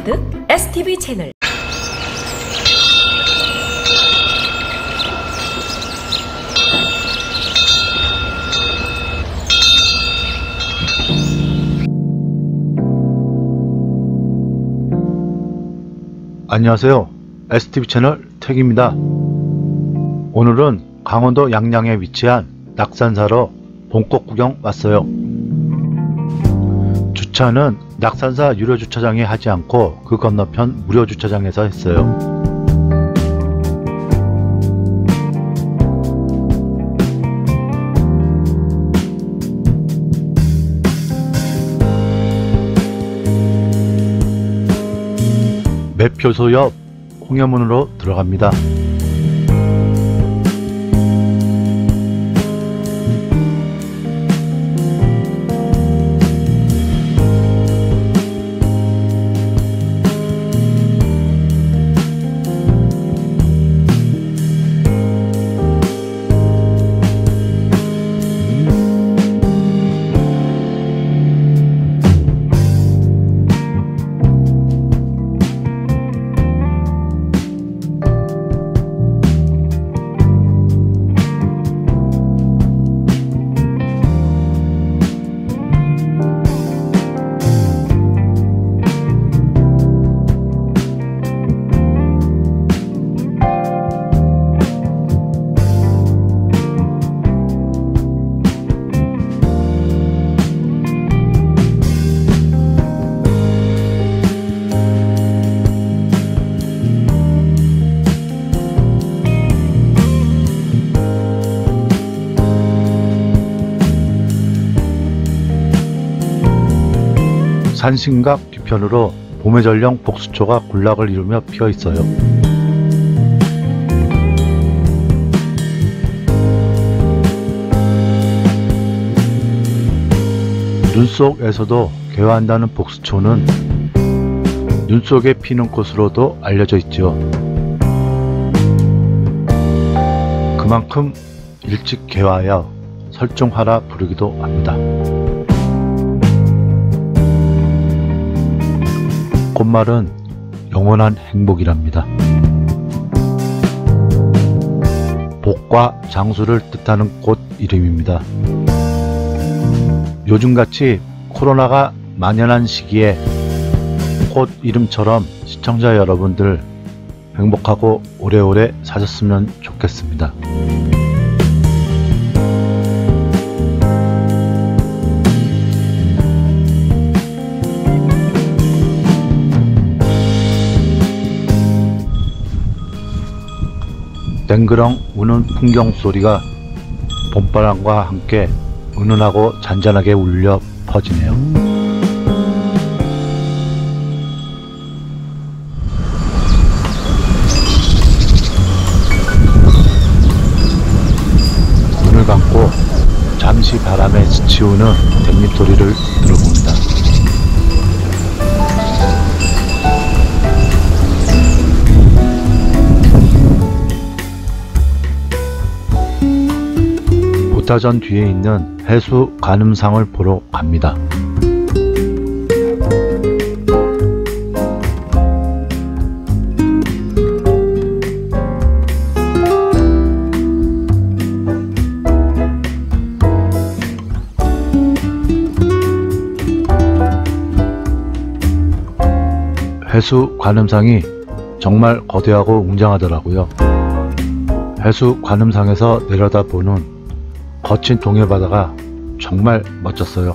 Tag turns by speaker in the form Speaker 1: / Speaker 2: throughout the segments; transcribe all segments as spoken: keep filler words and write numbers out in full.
Speaker 1: 가득 에스티비 채널.
Speaker 2: 안녕하세요. 에스티비 채널 택입니다. 오늘은 강원도 양양에 위치한 낙산사로 봄꽃 구경 왔어요. 주차는 낙산사 유료 주차장에 하지 않고 그 건너편 무료 주차장에서 했어요. 매표소 옆 홍해문으로 들어갑니다. 산신각 뒤편으로 봄의 전령 복수초가 군락을 이루며 피어 있어요. 눈 속에서도 개화한다는 복수초는 눈 속에 피는 꽃으로도 알려져 있죠. 그만큼 일찍 개화하여 설종하라 부르기도 합니다. 꽃말은 영원한 행복이랍니다. 복과 장수를 뜻하는 꽃 이름입니다. 요즘같이 코로나가 만연한 시기에 꽃 이름처럼 시청자 여러분들 행복하고 오래오래 사셨으면 좋겠습니다. 댕그렁 우는 풍경 소리가 봄바람과 함께 은은하고 잔잔하게 울려 퍼지네요. 눈을 감고 잠시 바람에 스치우는 댕잎 소리를 들어봅니다. 보타전 뒤에 있는 해수 관음상을 보러 갑니다. 해수 관음상이 정말 거대하고 웅장하더라고요. 해수 관음상에서 내려다보는 거친 동해바다가 정말 멋졌어요.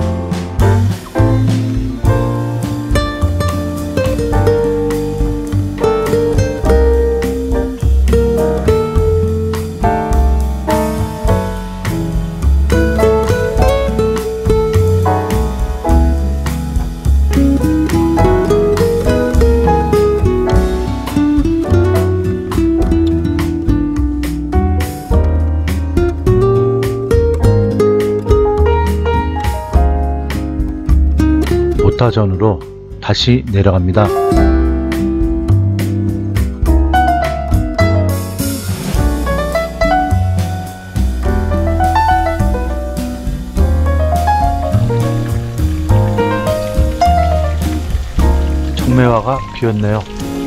Speaker 2: 보타전으로 다시 내려갑니다. 홍매화가 피었네요.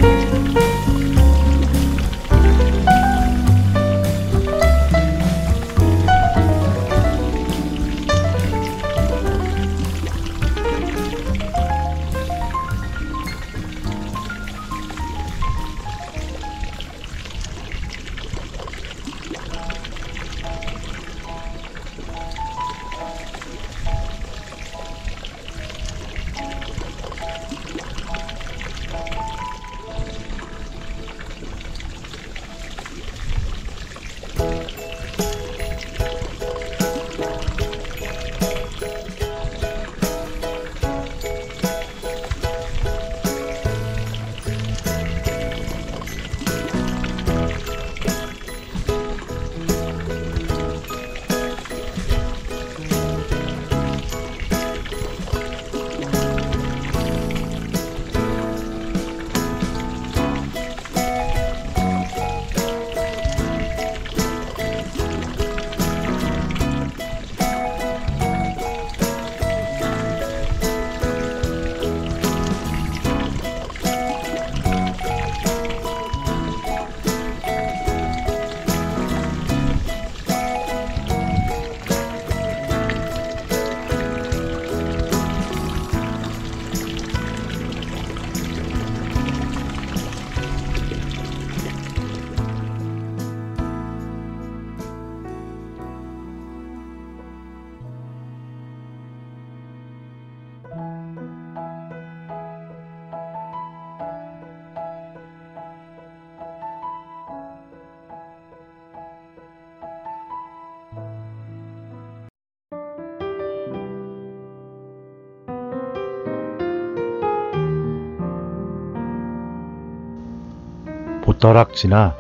Speaker 2: 보따락 지나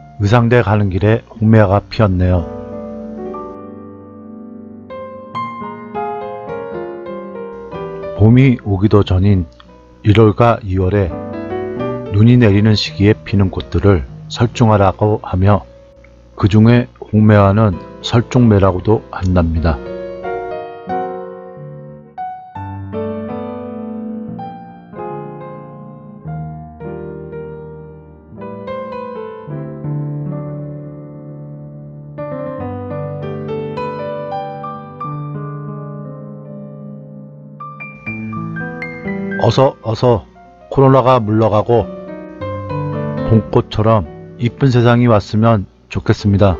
Speaker 2: 의상대 가는 길에 홍매화가 피었네요. 봄이 오기도 전인 일월과 이월에 눈이 내리는 시기에 피는 꽃들을 설중화라고 하며 그 중에 홍매화는 설중매라고도 한답니다. 어서 어서 코로나가 물러가고 봄꽃처럼 이쁜 세상이 왔으면 좋겠습니다.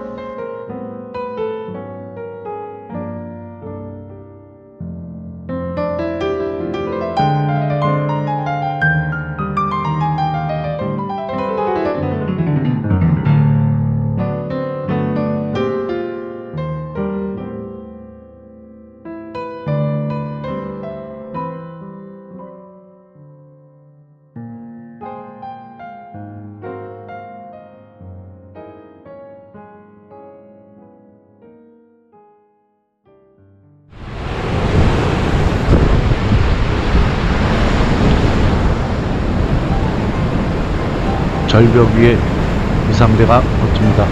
Speaker 2: 절벽 위에 의상대가 걷습니다.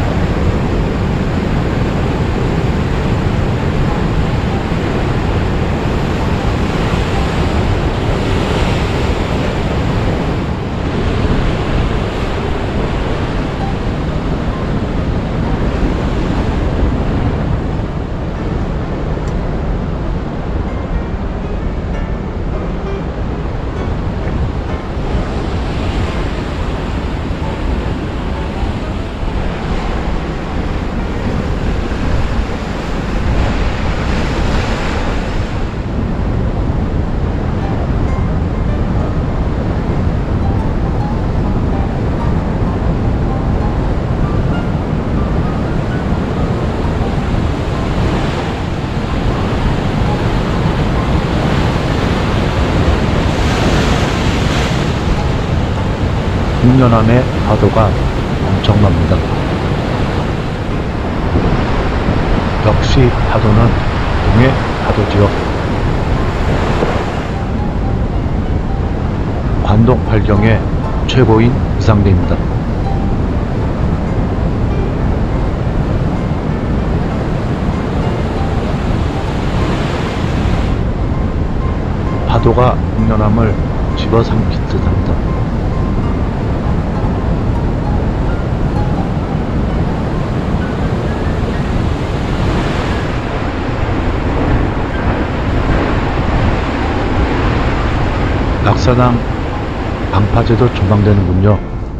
Speaker 2: 풍년함의 파도가 엄청납니다. 역시 파도는 동해 파도지요. 관동 팔경의 최고인 의상대입니다. 파도가 풍년함을 집어삼킬 듯합니다. 낙사당 방파제도 조망되는군요.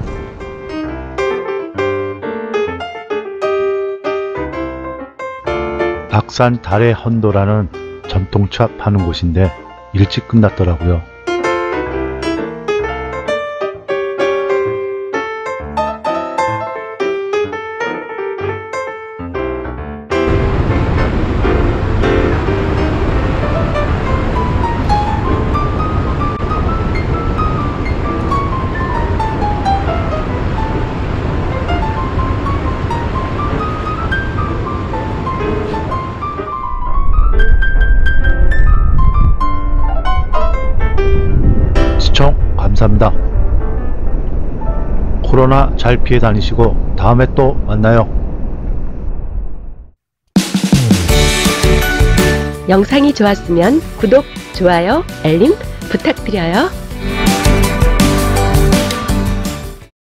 Speaker 2: 박산 달의 헌도라는 전통차 파는 곳인데 일찍 끝났더라고요. 시청 감사합니다. 코로나 잘 피해 다니시고 다음에 또 만나요.
Speaker 1: 영상이 좋았으면 구독, 좋아요, 알림 부탁드려요.